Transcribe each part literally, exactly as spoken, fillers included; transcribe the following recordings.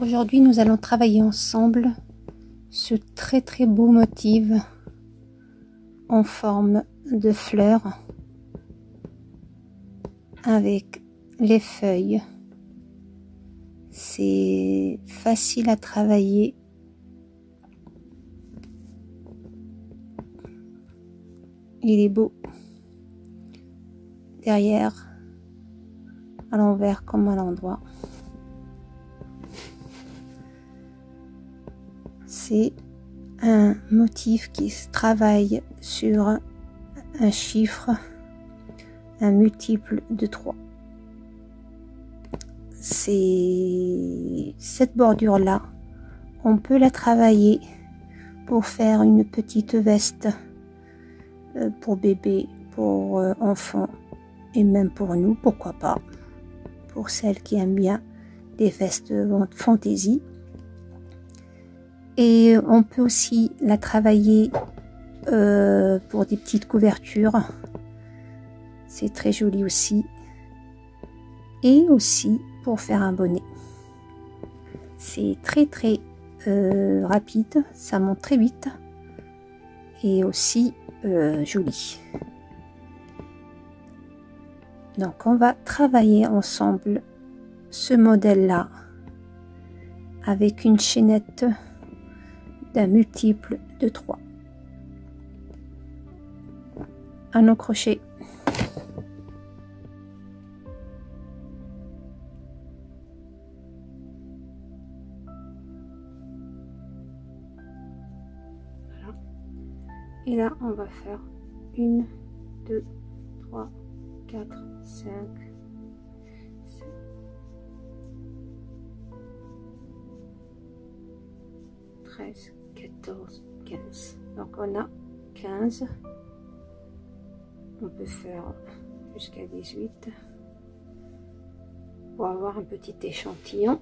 Donc aujourd'hui nous allons travailler ensemble ce très très beau motif en forme de fleurs avec les feuilles. C'est facile à travailler. Il est beau derrière, à l'envers comme à l'endroit. C'est un motif qui se travaille sur un chiffre, un multiple de trois. C'est cette bordure là, on peut la travailler pour faire une petite veste pour bébé, pour enfants et même pour nous, pourquoi pas, pour celles qui aiment bien les vestes fantaisie. Et on peut aussi la travailler euh, pour des petites couvertures, c'est très joli aussi, et aussi pour faire un bonnet. C'est très très euh, rapide, ça monte très vite et aussi euh, joli. Donc on va travailler ensemble ce modèle là avec une chaînette d'un multiple de trois. À nos crochets. Voilà. Et là on va faire une, deux, trois, quatre, cinq, sept, treize, quatorze, quinze. Donc on a quinze. On peut faire jusqu'à dix-huit pour avoir un petit échantillon.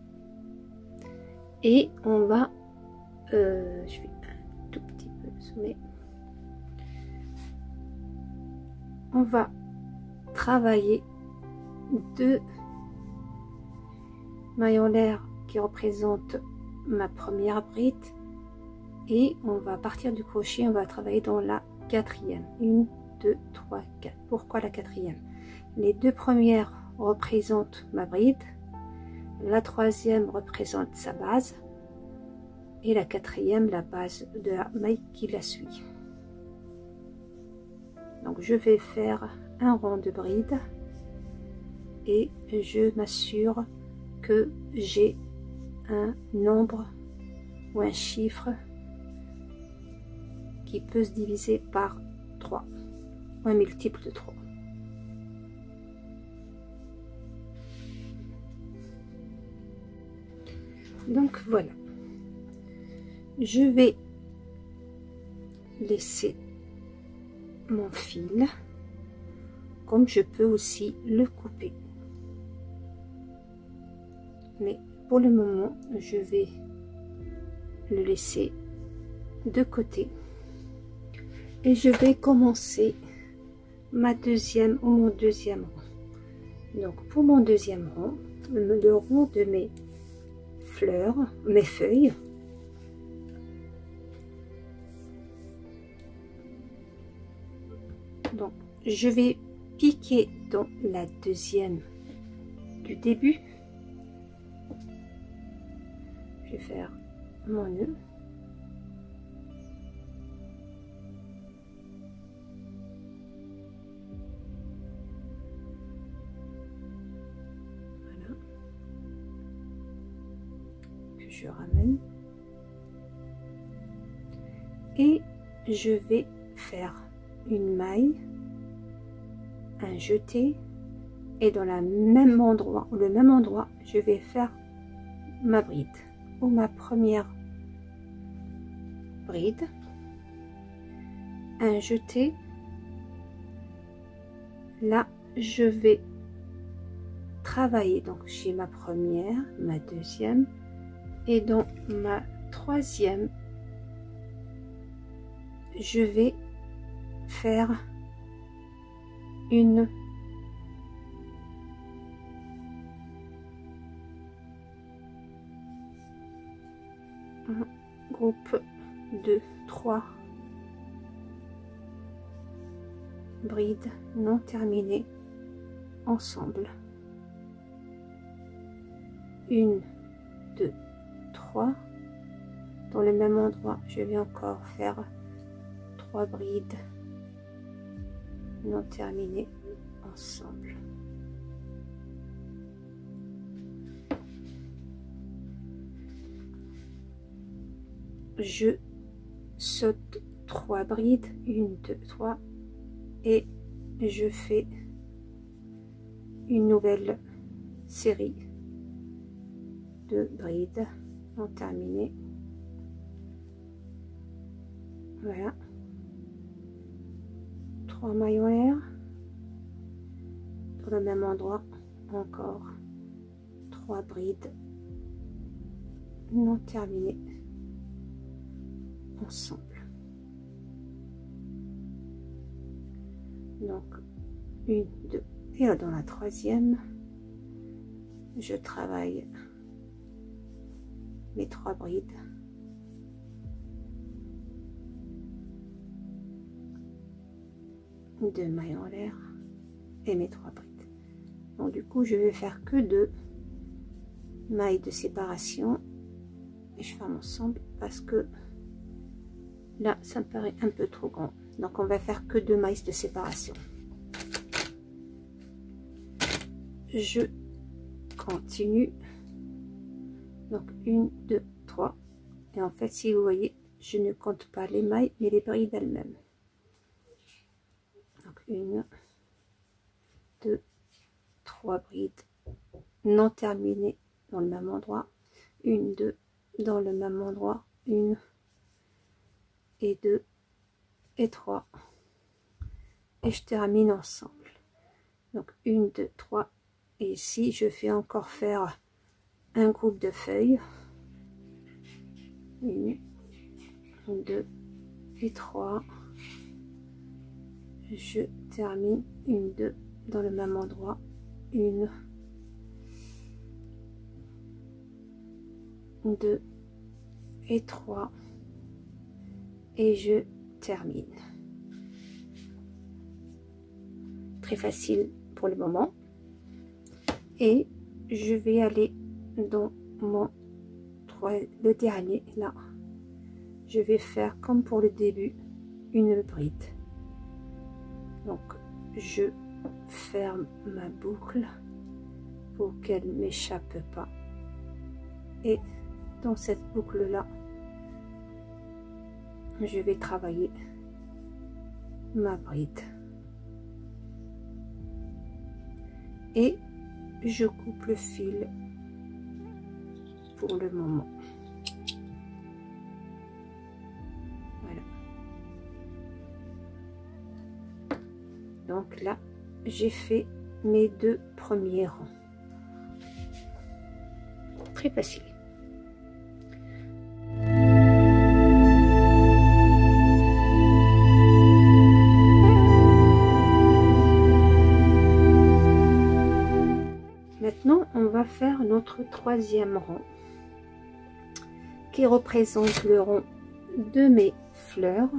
Et on va, euh, je vais un tout petit peu zoomer. On va travailler deux mailles en l'air qui représentent ma première bride, et on va partir du crochet, on va travailler dans la quatrième. Une, deux, trois, quatre. Pourquoi la quatrième? Les deux premières représentent ma bride, la troisième représente sa base et la quatrième la base de la maille qui la suit. Donc je vais faire un rang de bride et je m'assure que j'ai un nombre ou un chiffre qui peut se diviser par trois, ou un multiple de trois. Donc voilà, je vais laisser mon fil, comme je peux aussi le couper, mais pour le moment je vais le laisser de côté et je vais commencer ma deuxième ou mon deuxième rang. Donc pour mon deuxième rang, le rang de mes fleurs, mes feuilles, donc je vais piquer dans la deuxième du début. Je vais faire mon nœud. Voilà. Que je ramène. Et je vais faire une maille, un jeté, et dans le même endroit, ou le même endroit, je vais faire ma bride ou ma première bride, un jeté. Là je vais travailler, donc j'ai ma première, ma deuxième, et dans ma troisième je vais faire une un groupe de trois brides non terminées ensemble. Une, deux, trois. Dans le même endroit, je vais encore faire trois brides non terminées ensemble. Je saute trois brides, une, deux, trois, et je fais une nouvelle série de brides non terminées. Voilà, trois mailles en l'air, dans le même endroit, encore trois brides non terminées ensemble. Donc une, deux, et là dans la troisième, je travaille mes trois brides. Deux mailles en l'air et mes trois brides. Donc du coup je vais faire que deux mailles de séparation et je ferme ensemble parce que là ça me paraît un peu trop grand, donc on va faire que deux mailles de séparation. Je continue, donc une, deux, trois, et en fait si vous voyez je ne compte pas les mailles mais les brides elles-mêmes. Donc une, deux, trois brides non terminées dans le même endroit, une, deux, dans le même endroit, une et deux et trois, et je termine ensemble. Donc une, deux, trois, et ici je fais encore faire un groupe de feuilles, une, deux et trois. Je termine une, deux dans le même endroit, une, deux et trois, et je termine. Très facile pour le moment. Et je vais aller dans mon le dernier là. Je vais faire comme pour le début une bride. Donc je ferme ma boucle pour qu'elle ne m'échappe pas, et dans cette boucle là je vais travailler ma bride et je coupe le fil pour le moment. Voilà. Donc là, j'ai fait mes deux premiers rangs. Très facile. Maintenant, on va faire notre troisième rang qui représente le rang de mes fleurs.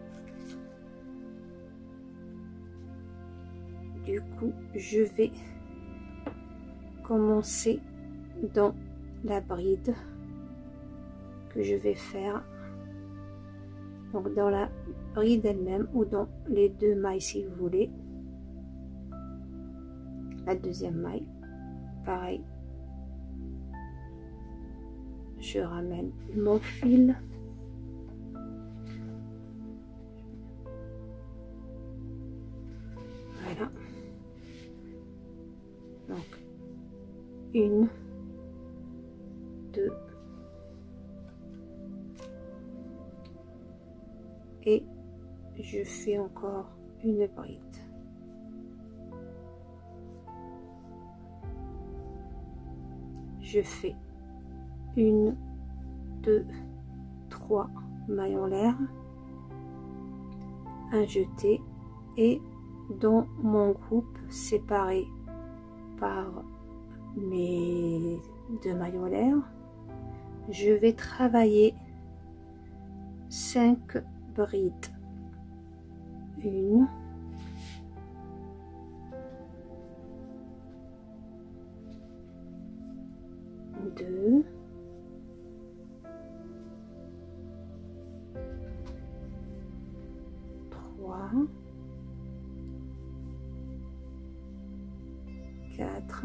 Du coup, je vais commencer dans la bride que je vais faire, donc dans la bride elle-même ou dans les deux mailles si vous voulez. La deuxième maille, pareil, je ramène mon fil. Voilà. Donc, une, deux, et je fais encore une bride. Je fais une, deux, trois mailles en l'air, un jeté, et dans mon groupe séparé par mes deux mailles en l'air, je vais travailler cinq brides. Une, deux, trois, quatre,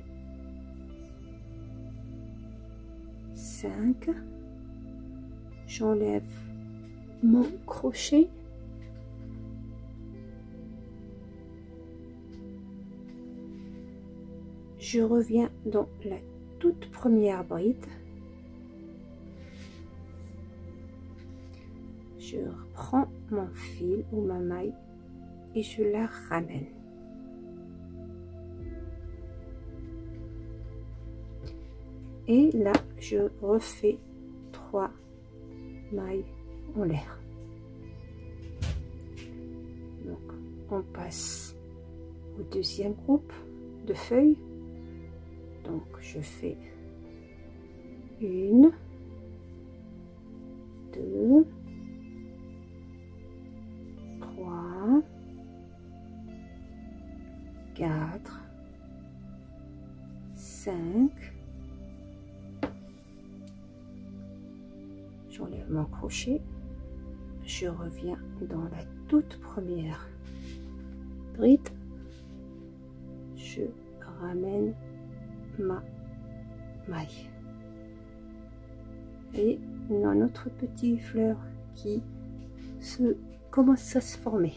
cinq. J'enlève mon crochet. Je reviens dans la toute première bride. Je reprends mon fil ou ma maille et je la ramène. Et là, je refais trois mailles en l'air. Donc, on passe au deuxième groupe de feuilles. Donc, je fais une, deux, trois, quatre, cinq. J'enlève mon crochet, je reviens dans la toute première bride, je ramène ma maille et on a notre petite fleur qui se commence à se former.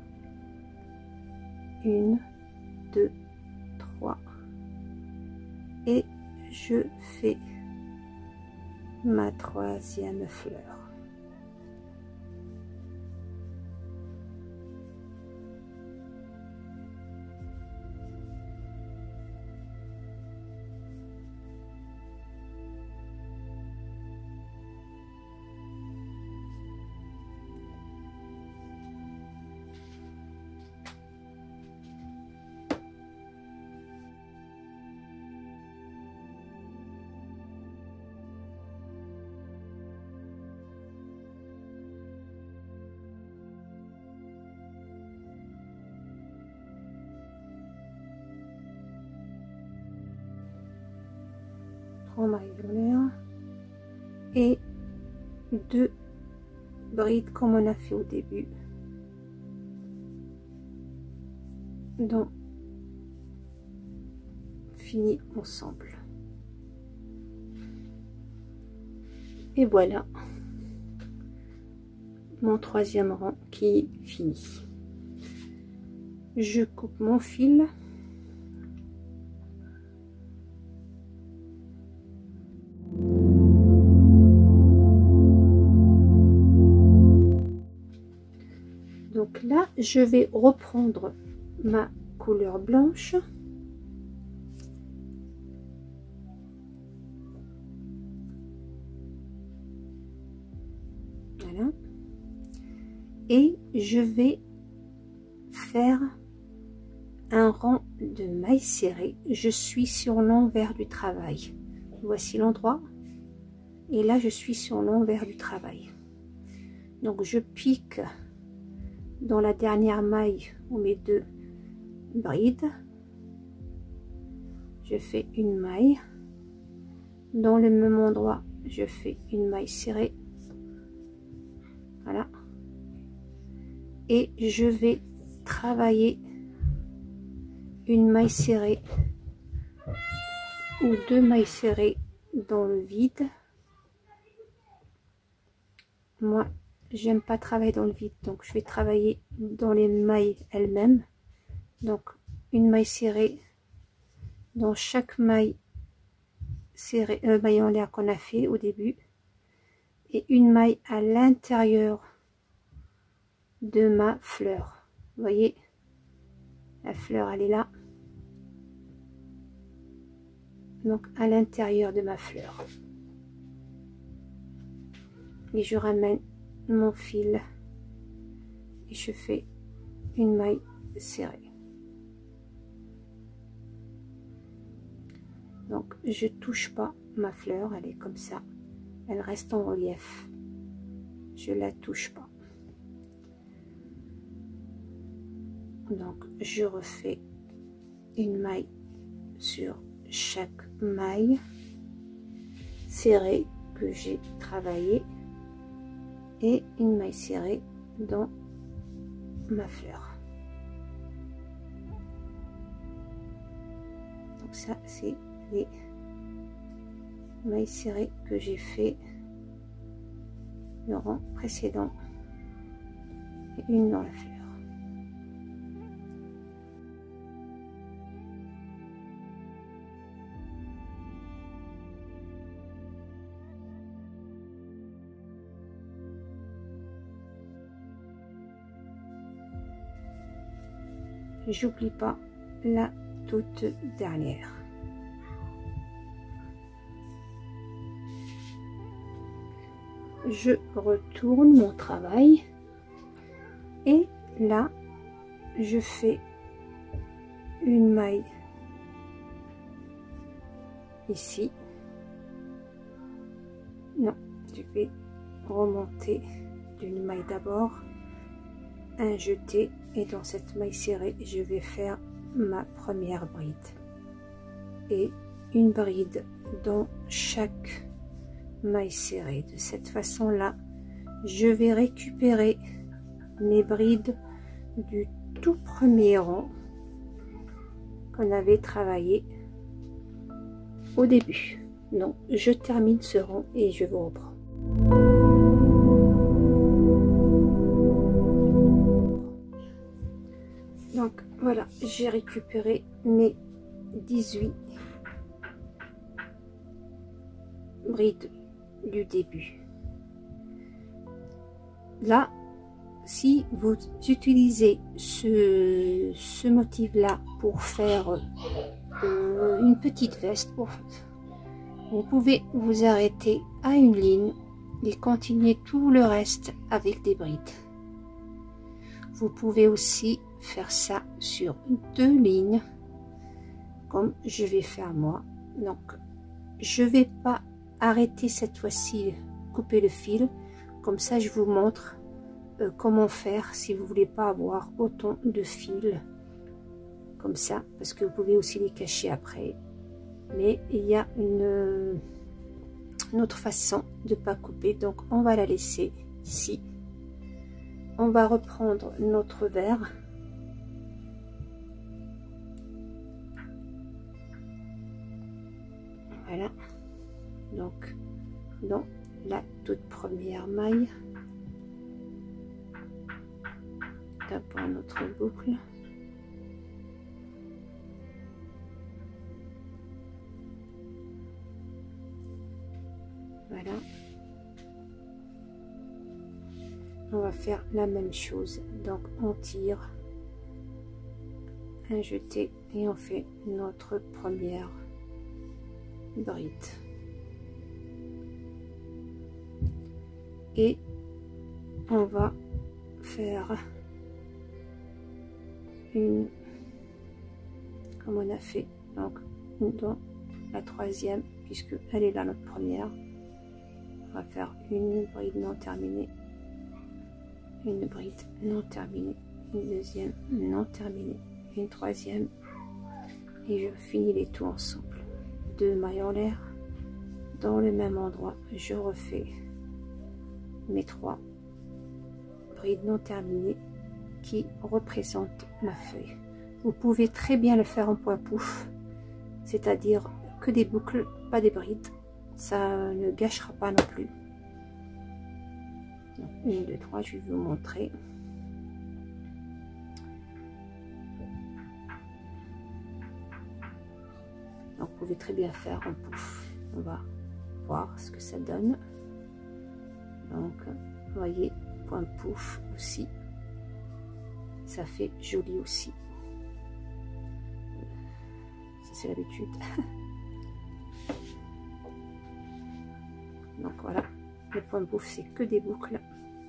Une, deux, trois et je fais ma troisième fleur. Mailles en l'air et deux brides comme on a fait au début, donc fini ensemble. Et voilà mon troisième rang qui finit. Je coupe mon fil. Donc là, je vais reprendre ma couleur blanche. Voilà. Et je vais faire un rang de mailles serrées. Je suis sur l'envers du travail. Voici l'endroit. Et là, je suis sur l'envers du travail. Donc, je pique dans la dernière maille où mes deux brides, je fais une maille. Dans le même endroit, je fais une maille serrée. Voilà. Et je vais travailler une maille serrée ou deux mailles serrées dans le vide. Moi, j'aime pas travailler dans le vide, donc je vais travailler dans les mailles elles-mêmes. Donc une maille serrée dans chaque maille serrée, euh, maille en l'air qu'on a fait au début, et une maille à l'intérieur de ma fleur. Vous voyez, la fleur elle est là, donc à l'intérieur de ma fleur, et je ramène mon fil et je fais une maille serrée. Donc je touche pas ma fleur, elle est comme ça, elle reste en relief, je la touche pas. Donc je refais une maille sur chaque maille serrée que j'ai travaillé et une maille serrée dans ma fleur. Donc ça c'est les mailles serrées que j'ai fait le rang précédent et une dans la fleur. J'oublie pas la toute dernière. Je retourne mon travail et là je fais une maille ici. Non, je vais remonter d'une maille d'abord, un jeté, et dans cette maille serrée je vais faire ma première bride et une bride dans chaque maille serrée. De cette façon là je vais récupérer mes brides du tout premier rang qu'on avait travaillé au début. Donc je termine ce rang et je vous reprends. Donc voilà, j'ai récupéré mes dix-huit brides du début. Là, si vous utilisez ce, ce motif là pour faire euh, une petite veste, pour, vous pouvez vous arrêter à une ligne et continuer tout le reste avec des brides. Vous pouvez aussi faire ça sur deux lignes comme je vais faire moi. Donc je vais pas arrêter cette fois-ci, couper le fil, comme ça je vous montre euh, comment faire si vous voulez pas avoir autant de fils comme ça, parce que vous pouvez aussi les cacher après, mais il y a une, une autre façon de pas couper. Donc on va la laisser ici. On va reprendre notre verre. Voilà, donc dans la toute première maille, tapons notre boucle. Voilà, on va faire la même chose. Donc on tire un jeté et on fait notre première bride et on va faire une comme on a fait donc dans la troisième, puisque elle est là notre première. On va faire une bride non terminée, une bride non terminée, une deuxième non terminée, une troisième, et je finis les tout ensemble. Deux mailles en l'air, dans le même endroit je refais mes trois brides non terminées qui représentent ma feuille. Vous pouvez très bien le faire en point pouf, c'est-à-dire que des boucles, pas des brides, ça ne gâchera pas non plus. Donc, une, deux, trois, je vais vous montrer. Donc, vous pouvez très bien faire en pouf. On va voir ce que ça donne. Donc, vous voyez, point pouf aussi. Ça fait joli aussi. Ça, c'est l'habitude. Donc, voilà. Le point pouf, c'est que des boucles.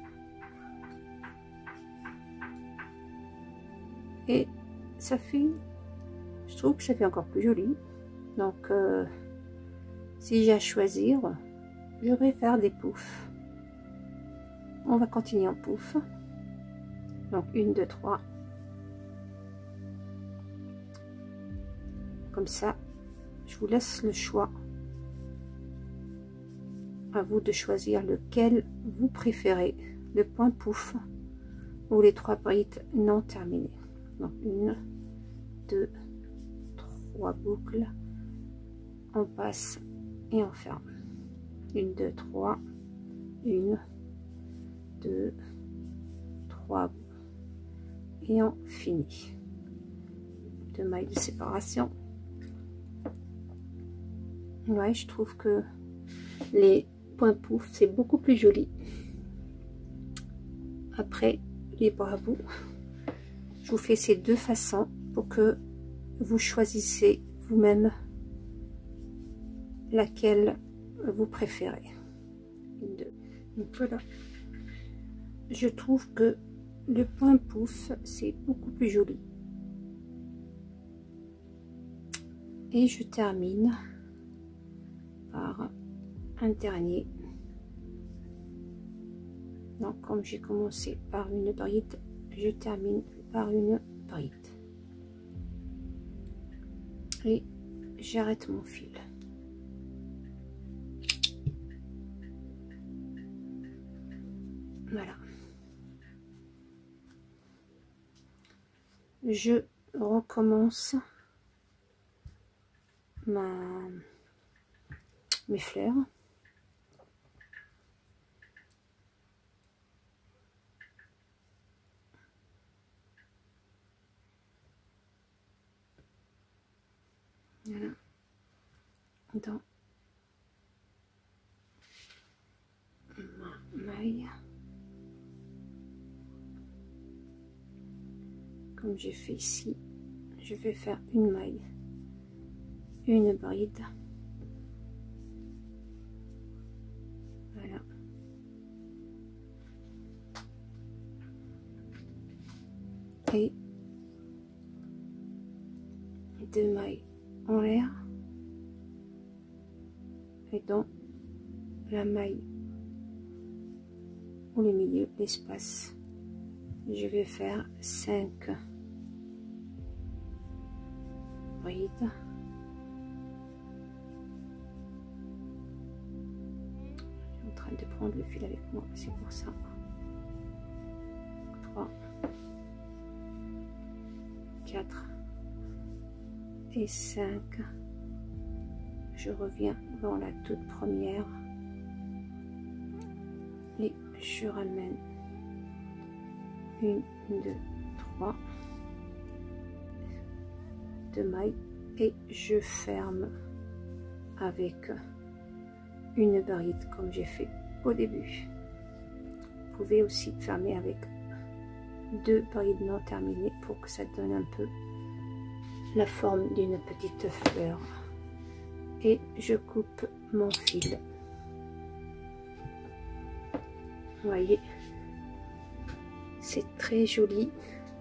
Et ça fait... Je trouve que ça fait encore plus joli. Donc, euh, si j'ai à choisir, je vais faire des poufs. On va continuer en pouf. Donc une, deux, trois. Comme ça, je vous laisse le choix. À vous de choisir lequel vous préférez, le point pouf ou les trois brides non terminées. Donc une, deux, trois boucles. On passe et on ferme. Une, deux, trois. Une, deux, trois. Et on finit. Deux mailles de séparation. Ouais, je trouve que les points pouf, c'est beaucoup plus joli. Après, libre à vous. Je vous fais ces deux façons pour que vous choisissez vous-même laquelle vous préférez. Une, deux. Donc voilà. Je trouve que le point pouf, c'est beaucoup plus joli. Et je termine par un dernier. Donc comme j'ai commencé par une bride, je termine par une bride et j'arrête mon fil. Voilà, je recommence ma mes fleurs. Voilà. Dans ma maille. Comme j'ai fait ici, je vais faire une maille, une bride. Voilà. Et deux mailles en l'air. Et dans la maille ou le milieu, l'espace, je vais faire cinq brides. Je suis en train de prendre le fil avec moi, c'est pour ça. trois, quatre et cinq. Je reviens dans la toute première et je ramène une, deux, trois, deux mailles et je ferme avec une bride comme j'ai fait au début. Vous pouvez aussi fermer avec deux brides non terminées pour que ça donne un peu la forme d'une petite fleur. Et je coupe mon fil. Vous voyez, c'est très joli.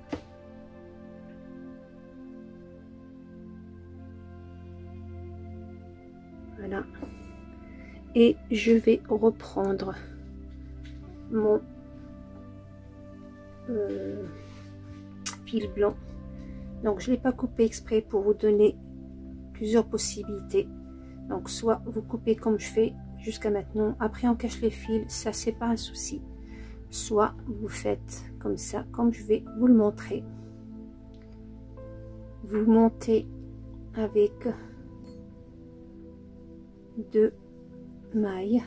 Voilà. Et je vais reprendre mon euh, fil blanc. Donc je ne l'ai pas coupé exprès pour vous donner plusieurs possibilités. Donc soit vous coupez comme je fais jusqu'à maintenant, après on cache les fils, ça c'est pas un souci. Soit vous faites comme ça, comme je vais vous le montrer. Vous montez avec deux mailles.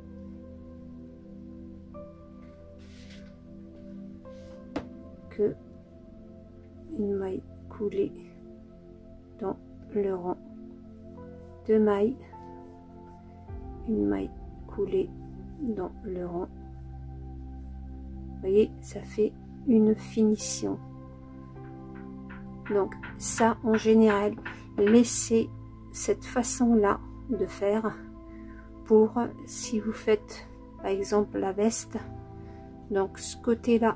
Que une maille coulée dans le rang. Deux mailles, une maille coulée dans le rang. Vous voyez, ça fait une finition. Donc ça, en général, laissez cette façon là de faire pour si vous faites par exemple la veste. Donc ce côté là,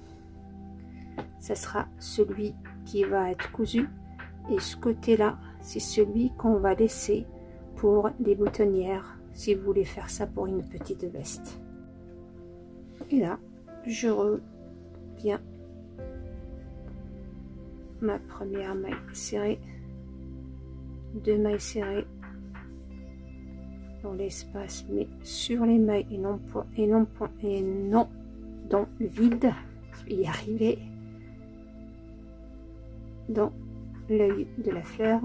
ça sera celui qui va être cousu, et ce côté là c'est celui qu'on va laisser pour les boutonnières si vous voulez faire ça pour une petite veste. Et là, je reviens ma première maille serrée, deux mailles serrées dans l'espace, mais sur les mailles et non point et non point et non dans le vide. Je vais y arriver. Dans l'œil de la fleur.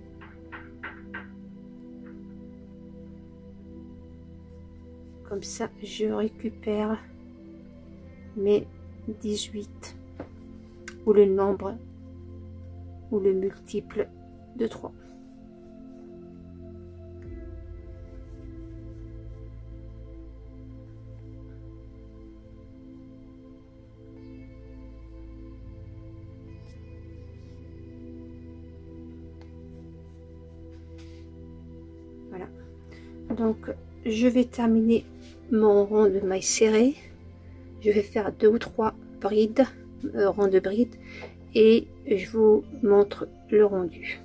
Comme ça, je récupère mes dix-huit ou le nombre ou le multiple de trois. Voilà. Donc, je vais terminer mon rond de mailles serrées. Je vais faire deux ou trois brides, euh, ronds de brides, et je vous montre le rendu.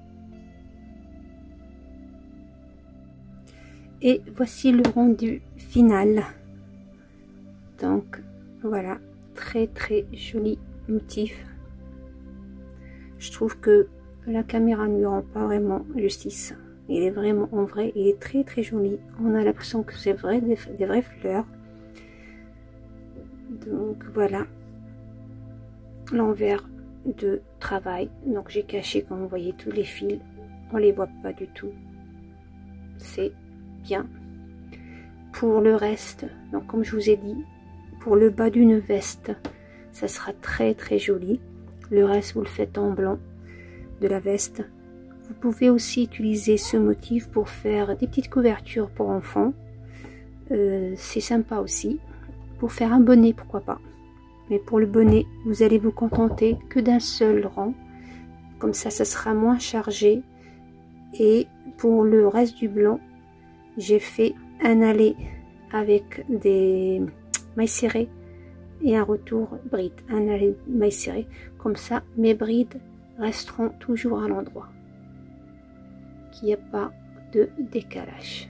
Et voici le rendu final. Donc voilà, très très joli motif. Je trouve que la caméra ne lui rend pas vraiment justice. Il est vraiment, en vrai, il est très très joli. On a l'impression que c'est vrai, des, des vraies fleurs. Donc voilà l'envers de travail. Donc j'ai caché, comme vous voyez, tous les fils. On les voit pas du tout. C'est bien. Pour le reste, donc comme je vous ai dit, pour le bas d'une veste, ça sera très très joli. Le reste, vous le faites en blanc de la veste. Vous pouvez aussi utiliser ce motif pour faire des petites couvertures pour enfants. Euh, c'est sympa aussi. Pour faire un bonnet, pourquoi pas. Mais pour le bonnet, vous allez vous contenter que d'un seul rang. Comme ça, ça sera moins chargé. Et pour le reste du blanc, j'ai fait un aller avec des mailles serrées et un retour bride. Un aller mailles serrées. Comme ça, mes brides resteront toujours à l'endroit. Qu'il n'y a pas de décalage.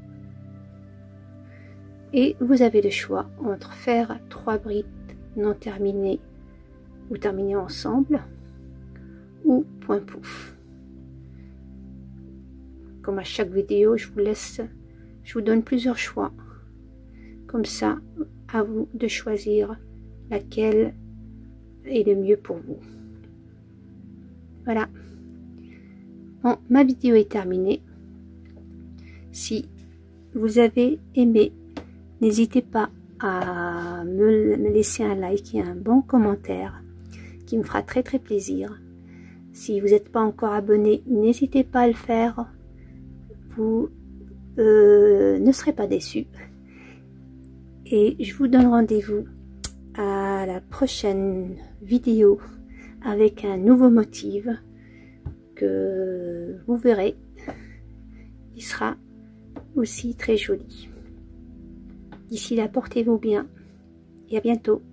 Et vous avez le choix entre faire trois brides non terminées ou terminées ensemble ou point pouf. Comme à chaque vidéo, je vous laisse, je vous donne plusieurs choix. Comme ça, à vous de choisir laquelle est le mieux pour vous. Voilà. Bon, ma vidéo est terminée. Si vous avez aimé, n'hésitez pas à me laisser un like et un bon commentaire qui me fera très très plaisir. Si vous n'êtes pas encore abonné, n'hésitez pas à le faire. Vous euh, ne serez pas déçus. Et je vous donne rendez-vous à la prochaine vidéo avec un nouveau motif que vous verrez. Il sera aussi très joli. D'ici là, portez-vous bien et à bientôt.